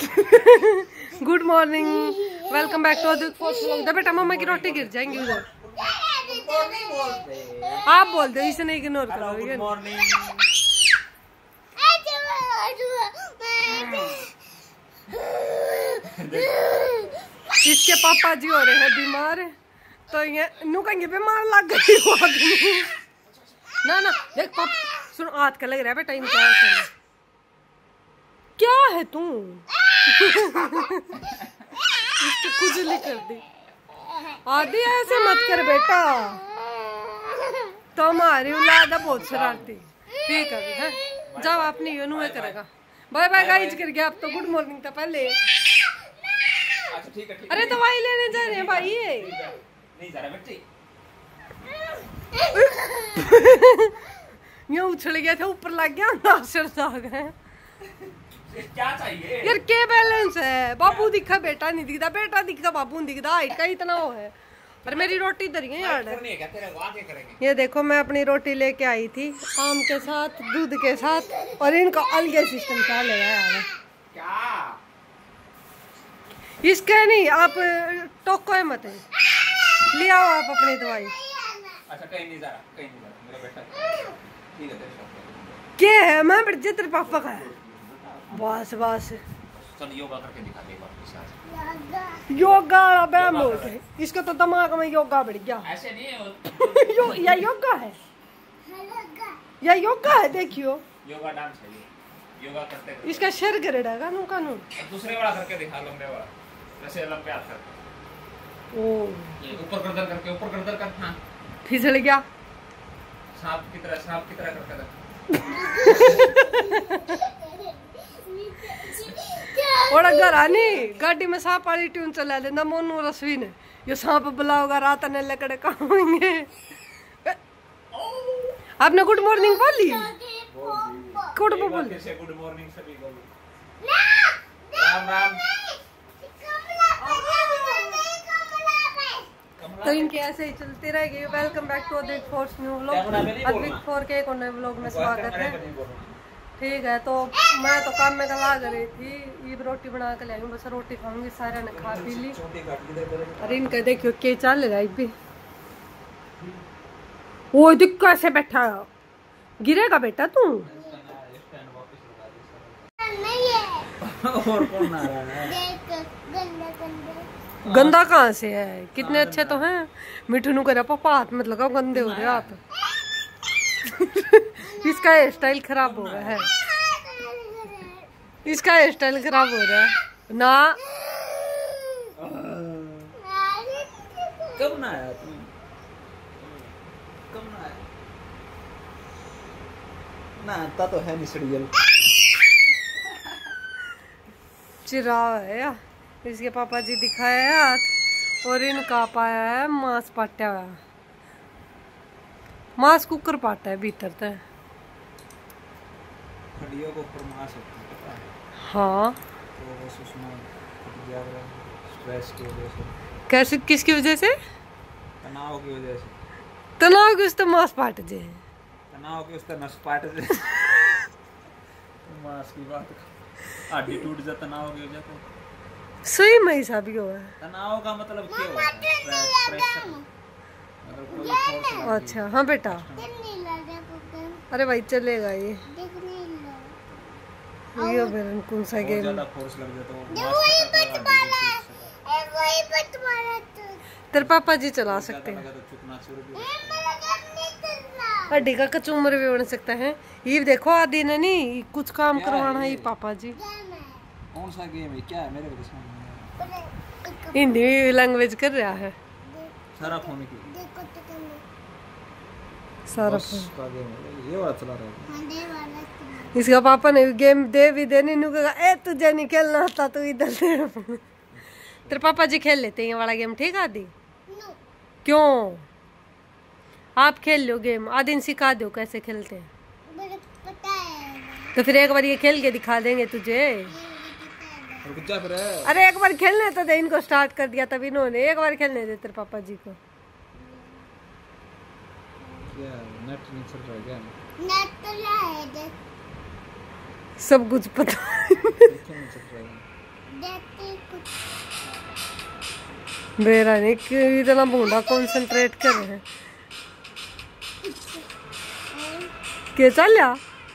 Good morning, welcome back to the बेटा। मम्मा की रोटी गिर जाएंगी उधर। आप बोल दो, इसे नहीं इग्नोर करो। Good morning. इसके पापा जी हो रहे हैं बीमार, तो ये नू कहेंगे बीमार लग गई हो आदमी। ना ना देख पापा, सुन हाथ का लग रहा है बेटा इनका। क्या है तू? इसकी खुजली कर दी। आदि ऐसे मत कर बेटा, तो हमारी औलाद बहुत शरारती। ठीक है, जाओ अपनी यूनू करेगा। बाय बाय गाइस कर गया। अब तो गुड मॉर्निंग था पहले। ठीक है। अरे दवाई लेने जा रहे हैं भाई। नहीं जा रहा बच्चे। ये उछल गया था, ऊपर लग गया, क्या चाहिए यार? क्या बैलेंस है? बाबू दिखा बेटा नहीं दिखता, बेटा दिखता बाबू नहीं दिखता। हाइट का इतना वो है। और मेरी रोटी इधर ही है यार। ये देखो मैं अपनी रोटी लेके आई थी आम के साथ, दूध के साथ, और इनका अलग सिस्टम क्या ले यार। क्या इसके नहीं, आप टोको है मत, ले आओ आप अपनी दवाई। अच्छा कहीं नहीं जा रहा, कहीं नहीं जा रहा मेरा बेटा। ठीक है क्या है? मैं बड़े तेरे पापा का है। बस बस चल योगा करके दिखा दे। योगा बैम हो गए इसका, तो दिमाग में योगा बढ़ गया। ऐसे नहीं है या योगा है, या योगा है। देखियो योगा डांस है, योगा करते करते इसका सिर गिरेगा कानून कानून। दूसरे वाला करके दिखा, लंबे वाला, जैसे लंबे हाथ करके। ओ ये ऊपर गर्दन करके, ऊपर गर्दन कर। हां फिसल गया, सांप की तरह करके और घर आनी गाड़ी में सांप वाली ट्यून चला लेना मोनू रसवी ने। ये सांप बुलाओगा रात ने लकड़े खाएंगे। आपने गुड मॉर्निंग बोली? गुड मॉर्निंग सभी को। राम राम। तो इनके ऐसे ही चलते रहेंगे। Welcome back to the force new vlog. Advik 4 के एक नए व्लॉग में स्वागत है। ठीक है, तो मैं तो काम में लगा रही थी, ये रोटी बना के लाई, बस रोटी खाऊंगी। सारे ने खा पी ली। अरे इनका देखियो क्या चल रहा है भी। वो देख कैसे बैठा, गिरेगा बेटा तू। और कौन आ रहा है? गंदा कहाँ से है? कितने अच्छे तो हैं। मिठू नु करा पापा हाथ मत लगाओ, गंदे हो रहे आप। इसका हेयर स्टाइल खराब हो रहा है, इसका हेयर स्टाइल खराब हो रहा है ना। कब ना आया तू? कब ना आया? ना आता तो है निसड़ियल। चिरा है या इसके पापा जी दिखाया है हाथ, और इनका पाया है मांस पाटा हुआ। मांस कुकर पाटा है भीतर तक। हड्डियों को ऊपर मांस होता है। हाँ तो बस उसमें स्ट्रेस की वजह से। कैसे? किसकी वजह से? तनाव की वजह से। तनाव की उससे मांस पाट जे, तनाव की उससे नस पाट जे। मांस की बात, हड्डी टूट जाता तनाव की वजह से। सही में हिसाब ही हुआ है। तनाव का मतलब क्या होता है? प्रेशर। अच्छा हाँ बेटा। अरे भाई चलेगा ये कौन सा गेम? तेरे पापा जी चला सकते हैं। हड्डी का कचूमर भी बन सकता है। ये देखो आदि ने नहीं कुछ काम करवाना है। ये पापा जी कौन सा गेम है? क्या है मेरे को हिंदी लैंग्वेज कर रहा है। सारा फोन की सारा फोन का गेम है, ये वाला चला रहा है। इसका पापा ने गेम दे भी देने नु कहा ए तुझे नहीं खेलना आता तो इधर से। तेरे पापा जी खेल लेते हैं ये वाला गेम। ठीक है आदि? क्यों? आप खेल लो गेम, आदि सिखा दो कैसे खेलते हैं। तो फिर एक बार ये खेल के दिखा देंगे तुझे। अरे एक बार खेलने तो दे, इनको स्टार्ट कर दिया तब इन्होंने। एक बार खेलने दे तेरे पापा जी को। क्या नेट नहीं चल रहा है क्या? नेट तो है, सब कुछ पता। बेरा नहीं इतना भूडा कंसंट्रेट कर रहे हैं। क्या चल रहा?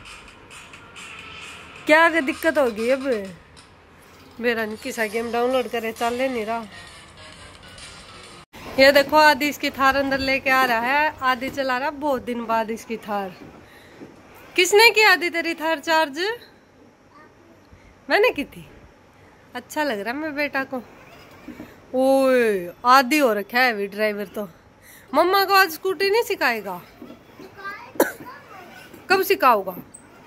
क्या दिक्कत होगी अब? मेरा नहीं किसा गेम डाउनलोड करे चल नहीं रहा। ये देखो आदि इसकी थार अंदर लेके आ रहा है। आदि चला रहा बहुत दिन बाद इसकी थार। किसने की आदि तेरी थार चार्ज? मैंने की थी। अच्छा लग रहा है मेरे बेटा को। ओए आदि हो रखा है अभी ड्राइवर तो। मम्मा को आज स्कूटी नहीं सिखाएगा? कब सिखाओगा?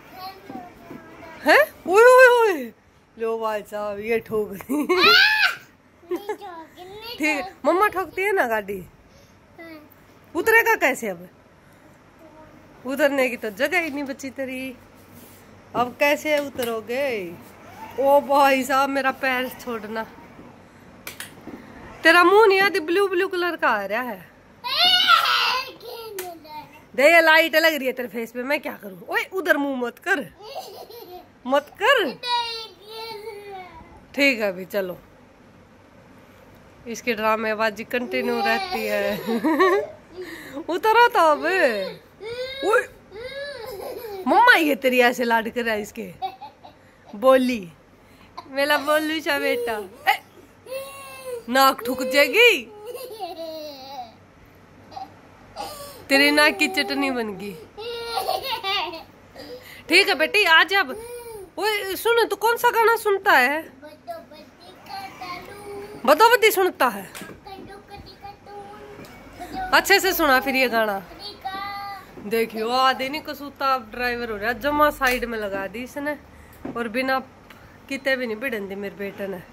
है? ओए ओए ओए लो भाई साहब ये ठोक दी। ठीक मम्मा ठोकती है ना गाड़ी। उतरेगा कैसे अब? उतरने की तो जगह ही नहीं बची तेरी। अब कैसे उतरोगे? ओ भाई साहब मेरा पैर छोड़ना। तेरा मुंह नहीं आती ब्लू ब्लू कलर का आ रहा है। दे ये लाइट लग रही है तेरे फेस पे। मैं क्या करूं? ओए उधर मुंह मत कर मत कर। ठीक है अभी चलो। इसकी ड्रामेबाजी कंटिन्यू रहती है। उतरो तो अब। मम्मा ये तेरी ऐसे लाड कर रहा है इसके। बोली मेरा बोलू सा बेटा। नाक ठुक जाएगी तेरी नाक की चटनी बन गई। ठीक है बेटी आज अब। ओए सुन तू कौन सा गाना सुनता है? बदोबदी सुनता है। अच्छे से सुना फिर ये गाना। देखियो आधे नहीं कसूता ड्राइवर हो रहा। जमा साइड में लगा दी इसने और बिना किते भी नहीं भिड़न दी मेरे बेटे ने।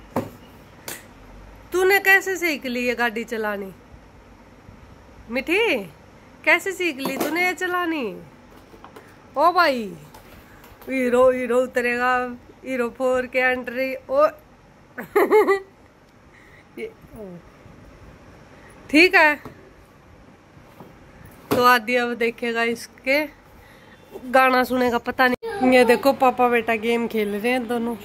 तूने कैसे सीख ली ये गाड़ी चलानी? मिठी कैसे सीख ली तूने ये चलानी? ओ भाई हीरो हीरो उतरेगा। हीरो 4 के एंट्री। ओ ठीक है तो आदि अब देखेगा इसके गाना सुनेगा पता नहीं। ये देखो पापा बेटा गेम खेल रहे हैं दोनों।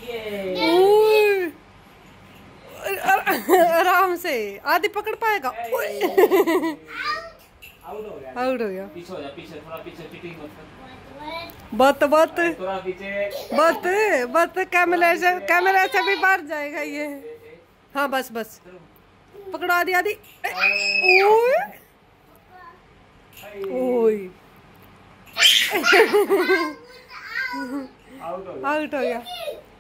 आराम से आदि पकड़ पाएगा। आउट हो गया। पीछे हो जा, पीछे थोड़ा पीछे चीटिंग मत कर। बत बत बत बत कैमरे से भी बाहर जाएगा ये। हाँ बस बस पकड़ो आदि आदि। ओए आउट हो गया।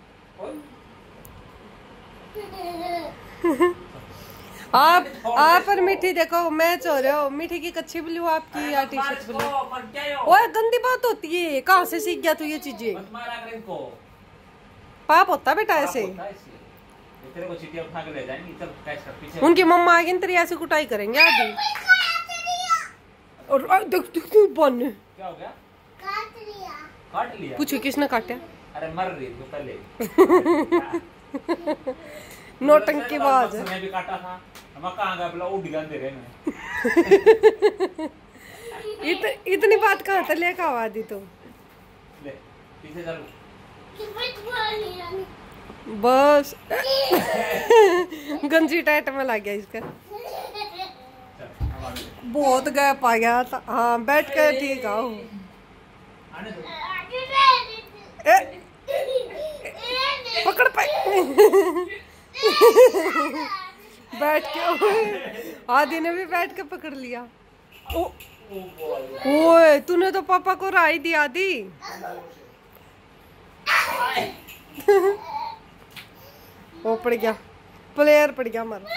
आप और मीठी देखो मैच हो रहे हो। मीठी की कच्ची ब्लू आपकी या टी शर्ट ब्लू। ओए गंदी बात होती है। कहाँ से सीख गया तू ये चीजें? पाप होता बेटा ऐसे। तेरे को चीटियां उठा के ले जाएंगी। चल कैच कर पीछे। उनकी मम्मा आएगी तेरी ऐसी कुटाई करेंगे आदि। और देख देख बन क्या हो गया? काट लिया। पूछो किसने काटा? अरे मर रही थी पहले। नोटंकी बाज। मैं भी काटा था। हम कहाँ गया? बोला उड़ गया अंधेरे में। इतनी बात कहाँ से लेकर आवा दी तो? ले पीछे चल। बस गंजी टाइट में लग गया इसका। बहुत गैप आ गया था। हाँ बैठ कर ठीक आओ। पकड़ पाए। बैठ के आदि ने भी बैठ के पकड़ लिया। ओए तूने तो पापा को राय दी आदि। वो पड़ गया प्लेयर पड़ गया मर।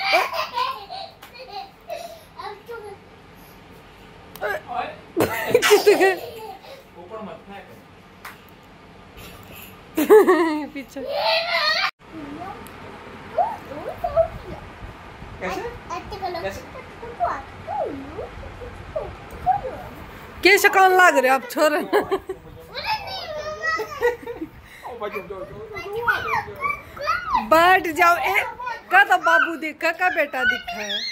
पीछे क्या शकान लाग रहे आप छोरे? बैठ जाओ। का तो बाबू दिखा का बेटा दिखा है।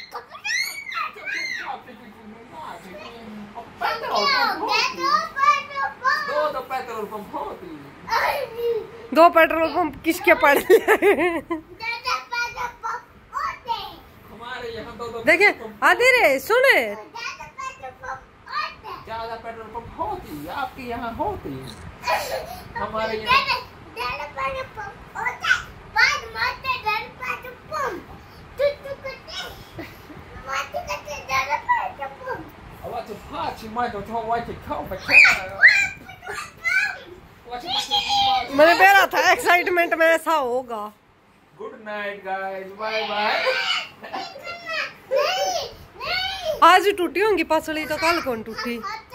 पेट्रोल पंप 2 पेट्रोल पंप किसके पड़े? देखिए आदि रे सुने, ज्यादा पेट्रोल पंप होती आपके यहाँ होती, हमारे यहाँ मैंने बेरा था एक्साइटमेंट में ऐसा होगा। Good night guys, bye bye. आज टूटी होंगी पसली तो कल कौन टूटी?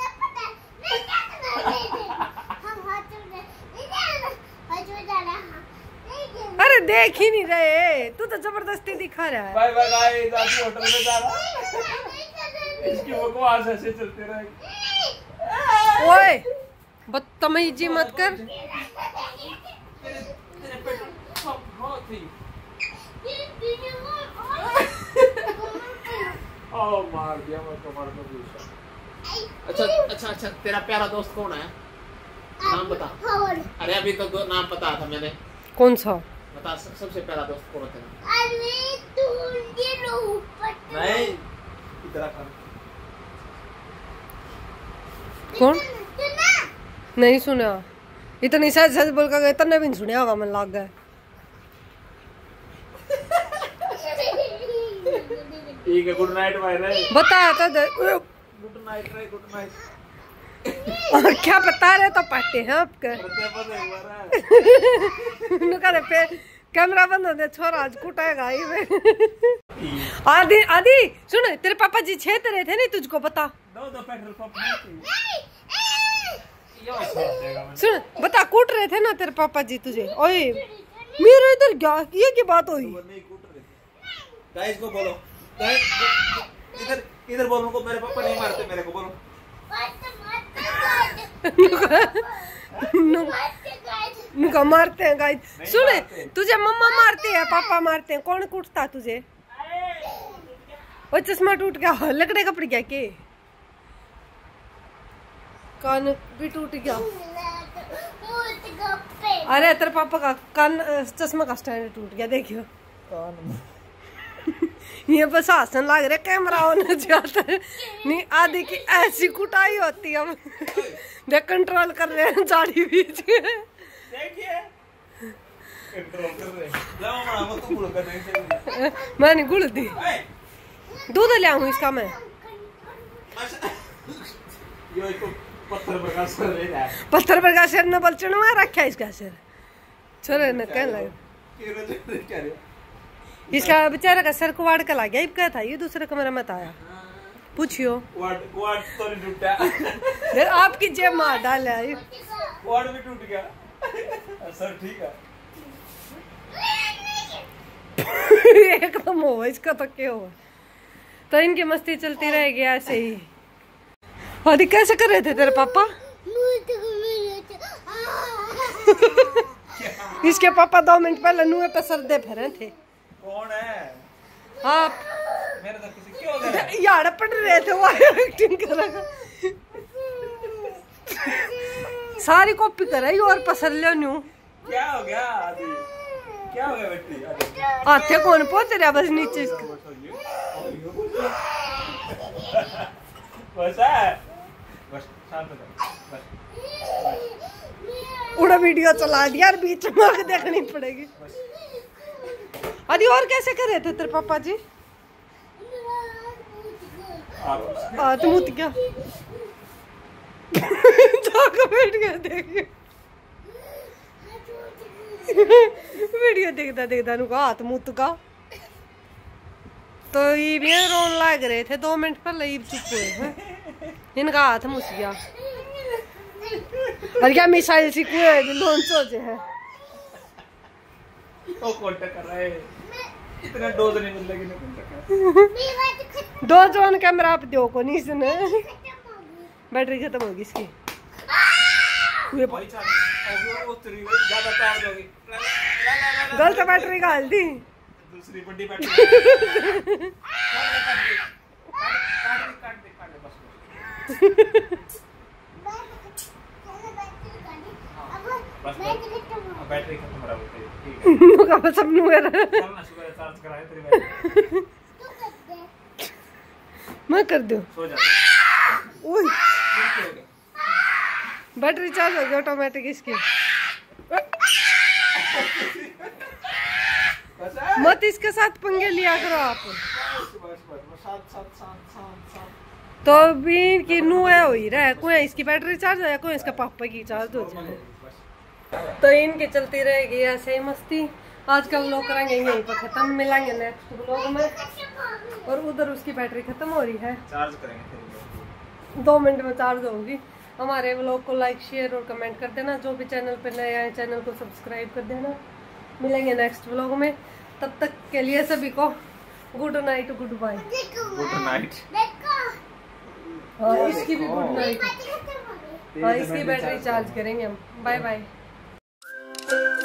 अरे देख ही नहीं रहे, तू तो जबरदस्ती दिखा रहा है। बाय बाय गाइस, आज होटल में जा रहा हूं। इसकी बकवास ऐसे चलते रहेगी। ओए बदतमीजी मत कर। मार दिया मैं कमर में दूसरा। अच्छा तेरा प्यारा दोस्त कौन है? नाम बता। अरे अभी तो नाम पता था मैंने। कौन सा? बता, सबसे प्यारा दोस्त कौन है तेरा? नहीं इधर कर। कौन? नहीं सुना, इतनी सच बोल कर इतने भी नहीं सुनिया होगा, मन लग गया। ठीक है, गुड नाइट भाई रे। बताया तो गुड नाइट रे, गुड नाइट। क्या बता रहे तो पाटे हैं आपके। पे कैमरा बंद हो गया, छोरा आज कुटाएगा ही में। आदि आदि सुन, तेरे पापा जी छेद रहे थे नहीं तुझको बता। दो पेट्रोल पंप सुन बता, कूट रहे थे ना तेरे पापा जी तुझे। ओए मेरे इधर क्या ये की बात हुई? गाइस को बोलो, इधर बोलो को, मेरे पापा नहीं मारते मेरे को, बोलो। नुका मारते हैं गाइस। सुन तुझे मम्मा मारती है, पापा मारते हैं, कौन कूटता तुझे? वो चश्मा टूट गया, लकड़े कपड़ गया के कान भी टूट गया। अरे तेरे पापा का कान चश्मा का स्टैंड टूट गया, देखियो कान। ये बस आसन लग रहा, कैमरा होना जाता है नहीं। आदि की ऐसी कुटाई होती है, हम देख कंट्रोल कर रहे हैं झाड़ी बीच के। देखिए कंट्रोल कर रहे हैं। लाओ मां वो तो गुड़ कर नहीं। मैं नहीं गुड़ती, दूध ले आऊं इसका मैं। यो इसको पत्थर पर का सर ले रहा है, पत्थर पर का सर न बल चढ़वा रखा है इसका सर। छोरे न कहने लगे क्या रे, इसका बेचारा का सर को वाड़ के ला गया। इब क्या था ये दूसरे कमरे में आया, पूछियो। वाड़ तो नहीं टूटा, आपकी जेब मार डाल है, वाड़ भी टूट गया। सर ठीक है। एकदम हो इसका तो क्या हुआ? तो इनकी मस्ती चलती रहेगी ऐसे ही। और कैसे कर रहे थे तेरे पापा? इसके पापा 2 मिनट पहले नुए पे सरदे फिरे थे। कौन है आप? मेरे तो किसी क्यों हो गया यार पढ़ रहे थे, वो एक्टिंग कर रहा। सारी कॉपी कर रही और पसर ले न्यू। क्या हो गया आदि, क्या हो गया बेटी? हाथे कौन पहुंच रहा बस नीचे इसका। बस है, बस शांत हो, बस उड़ा वीडियो चला दिया यार, बीच में देखनी पड़ेगी। अरे और कैसे कर रहे थे तेरे पापा जी? तुम उठ गया जाकर बैठ गया। देखिए वीडियो देखता देखता नुका हाथ मुँह का। तो ये भी रोन लग रहे थे 2 मिनट पहले, ये चुप हुए हैं, इनका हाथ मुस गया। और क्या मिसाइल सीखे लोन सोचे है तो कांटेक्ट कर रहे हैं, इतना डोज नहीं मिलेगी ना कांटेक्ट। डोज ऑन कैमरा आप दो को नहीं सुने, बैटरी खत्म होगी इसकी। गलत बैटरी डाल दी, दूसरी बड़ी बैटरी। बैटरी का सपनू है मैं कर दूं बैटरी चार्ज हो गई ऑटोमेटिक इसकी। मत इसके साथ पंगे लिया करो आप। तो भी कि नु है हुई रहा है, कोई इसकी बैटरी चार्ज हो या कोई इसका पापा की चार्ज हो जाए, तो इनकी चलती रहेगी ऐसे ही मस्ती। आज का व्लॉग करेंगे यहीं पर खत्म, मिलेंगे नेक्स्ट व्लॉग में। और उधर उसकी बैटरी खत्म हो रही है, चार्ज करेंगे 2 मिनट में चार्ज होगी। हमारे व्लॉग को लाइक शेयर और कमेंट कर देना। जो भी चैनल पर नए आए चैनल को सब्सक्राइब कर देना। मिलेंगे नेक्स्ट व्लॉग में, तब तक के लिए सभी को good night, good bye. Good night. हाँ इसकी भी गुड नाइट। हाँ इसकी बैटरी चार्ज करेंगे हम। Bye bye.